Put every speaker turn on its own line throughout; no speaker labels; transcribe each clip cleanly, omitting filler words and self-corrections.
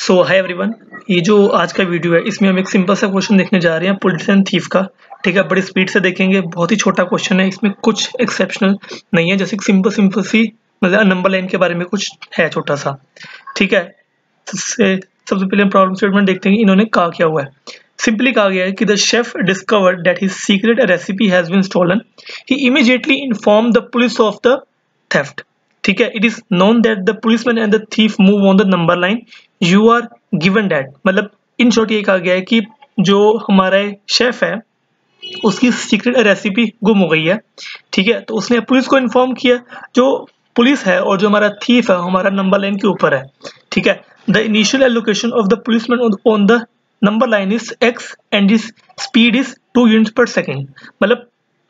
सो hi everyone, ये जो आज का वीडियो है इसमें हम एक सिंपल सा क्वेश्चन देखने जा रहे हैं पुलिस एंड थीफ का। ठीक है, बड़ी स्पीड से देखेंगे। बहुत ही छोटा क्वेश्चन है, इसमें कुछ एक्सेप्शनल नहीं है। जैसे सिंपल सी मतलब नंबर लाइन के बारे में कुछ है छोटा सा। ठीक है, सबसे पहले हम प्रॉब्लम स्टेटमेंट देखते हैं इन्होंने कहा क्या हुआ है। सिंपली कहा गया है कि the chef discovered that his secret recipe has been stolen, he immediately inform the police of the theft. ठीक है, it is known that the policeman and the thief move on the number line, you are given that. मतलब in short ये कहा गया है कि जो हमारा शेफ है उसकी सीक्रेट रेसिपी गुम हो गई है। ठीक है, तो उसने पुलिस को इन्फॉर्म किया। जो पुलिस है और जो हमारा थीफ है हमारा नंबर लाइन के ऊपर है। ठीक है, the initial allocation of the policeman on the number line is x and is speed is 2 units per second. मतलब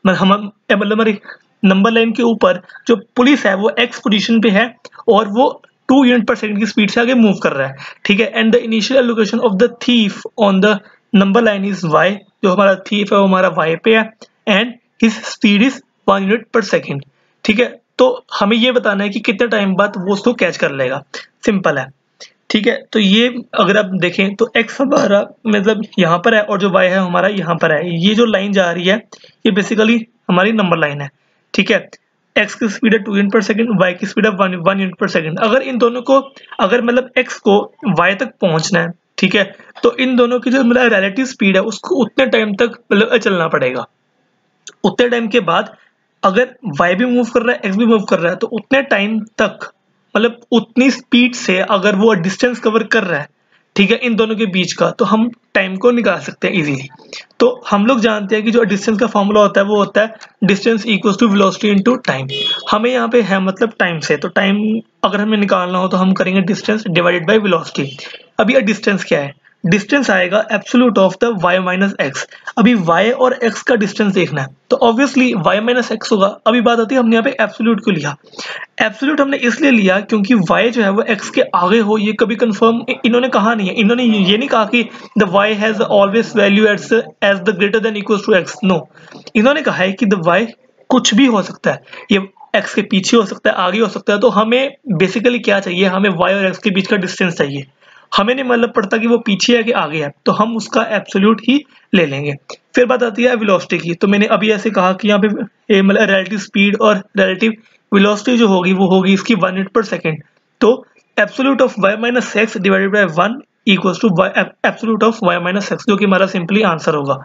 हमारी नंबर लाइन के ऊपर जो पुलिस है वो x पोजीशन पे है और वो 2 यूनिट पर सेकंड की स्पीड से आगे मूव कर रहा है। ठीक है, and the initial allocation of the thief on the number line is y। जो हमारा थीफ है वो हमारा y पे है and his speed is 1 unit per second. ठीक है, तो हमें ये बताना है कि कितने टाइम बाद वो उसको कैच कर लेगा। सिंपल है। ठीक है, तो ये अगर आप देखें तो x हमारा मतलब यहाँ पर है और जो y है हमारा यहाँ पर है। ये जो लाइन जा रही है ये बेसिकली हमारी नंबर लाइन है। ठीक है, x की स्पीड है 2 यूनिट पर सेकंड, y की स्पीड है 1 यूनिट पर सेकंड। अगर इन दोनों को मतलब x को y तक पहुंचना है, ठीक है, तो इन दोनों की जो मतलब रिलेटिव स्पीड है उसको उतने टाइम तक मतलब चलना पड़ेगा। उतने टाइम के बाद अगर y भी मूव कर रहा है x भी मूव कर रहा है तो उतने टाइम तक मतलब उतनी स्पीड से अगर वो डिस्टेंस कवर कर रहा है, ठीक है, इन दोनों के बीच का, तो हम टाइम को निकाल सकते हैं इजीली। तो हम लोग जानते हैं कि जो डिस्टेंस का फॉर्मूला होता है वो होता है distance equals to velocity into time. हमें यहाँ पे है मतलब टाइम से, तो टाइम अगर हमें निकालना हो तो हम करेंगे डिस्टेंस डिवाइडेड बाय वेलोसिटी। अभी ये डिस्टेंस क्या है? डिस्टेंस आएगा absolute of the y minus x. अभी y और x का डिस्टेंस देखना है तो ऑब्वियसली y माइनस एक्स होगा। अभी बात आती है हमने यहाँ पे एब्सोल्यूट क्यों लिया। एब्सोल्यूट हमने इसलिए लिया क्योंकि y जो है वो x के आगे हो, ये कभी कंफर्म इन्होंने कहा नहीं है। इन्होंने ये नहीं कहा कि the y has always value as the greater than equals to x। No, इन्होंने कहा है कि द y कुछ भी हो सकता है, ये x के पीछे हो सकता है, आगे हो सकता है। तो हमें बेसिकली क्या चाहिए, हमें y और x के बीच का डिस्टेंस चाहिए। हमें नहीं मतलब पड़ता कि वो पीछे है कि आगे है, तो हम उसका एब्सोल्यूट ही ले लेंगे। फिर बात आती है वेलोसिटी की। तो मैंने अभी ऐसे कहा कि यहाँ पे मतलब रिलेटिव स्पीड और रिलेटिव वेलोसिटी जो होगी वो होगी इसकी 1 यूनिट पर सेकेंड। तो absolute of y minus x divided by 1 equals to absolute of y minus x, जो कि हमारा सिंपली आंसर होगा।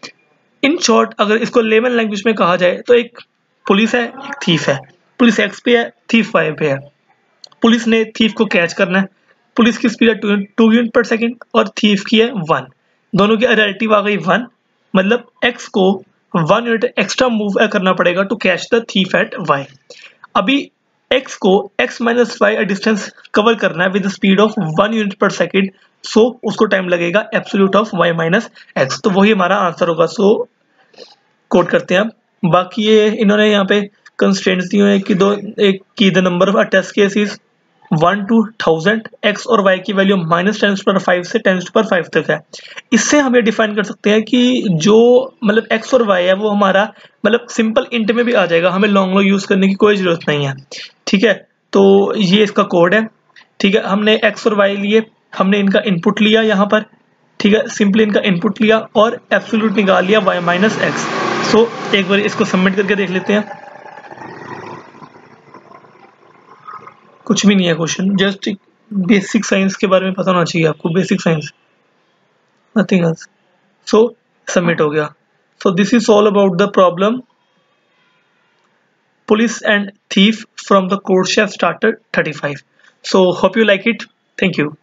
इन शॉर्ट अगर इसको लेमन लैंग्वेज में कहा जाए तो एक पुलिस है, एक थीफ है। पुलिस x पे है, थीफ y पे है। पुलिस ने थीफ को कैच करना है। पुलिस की स्पीड है 2 यूनिट पर सेकेंड और थीफ की है 1। दोनों की रिलेटिव आ गई 1, मतलब x को 1 यूनिट एक्स्ट्रा मूव करना पड़ेगा to catch the thief at y। अभी x को x माइनस y डिस्टेंस कवर करना है with speed of 1 unit per second, so उसको टाइम लगेगा absolute of y minus x. तो वही हमारा आंसर होगा। सो कोड करते हैं अब। बाकी ये इन्होंने यहाँ पे कंस्ट्रेंट्स दिए हैं कि एक की the number of test cases 1 to 1000, x और y की वैल्यू -10⁵ से 10⁵ तक है। इससे हम ये डिफाइन कर सकते हैं कि जो मतलब x और y है वो हमारा मतलब सिंपल इंट में भी आ जाएगा, हमें लॉन्ग यूज करने की कोई जरूरत नहीं है। ठीक है, तो ये इसका कोड है। ठीक है, हमने x और y लिए, हमने इनका इनपुट लिया यहाँ पर। ठीक है, सिंपली इनका इनपुट लिया और एब्सोल्यूट निकाल लिया y माइनस एक्स। सो एक बार इसको सबमिट करके देख लेते हैं। कुछ भी नहीं है क्वेश्चन, जस्ट बेसिक साइंस के बारे में पता होना चाहिए आपको, basic science, nothing else. So submit हो गया। So this is all about the problem police and thief from the CodeChef starter 35। So hope you like it. Thank you.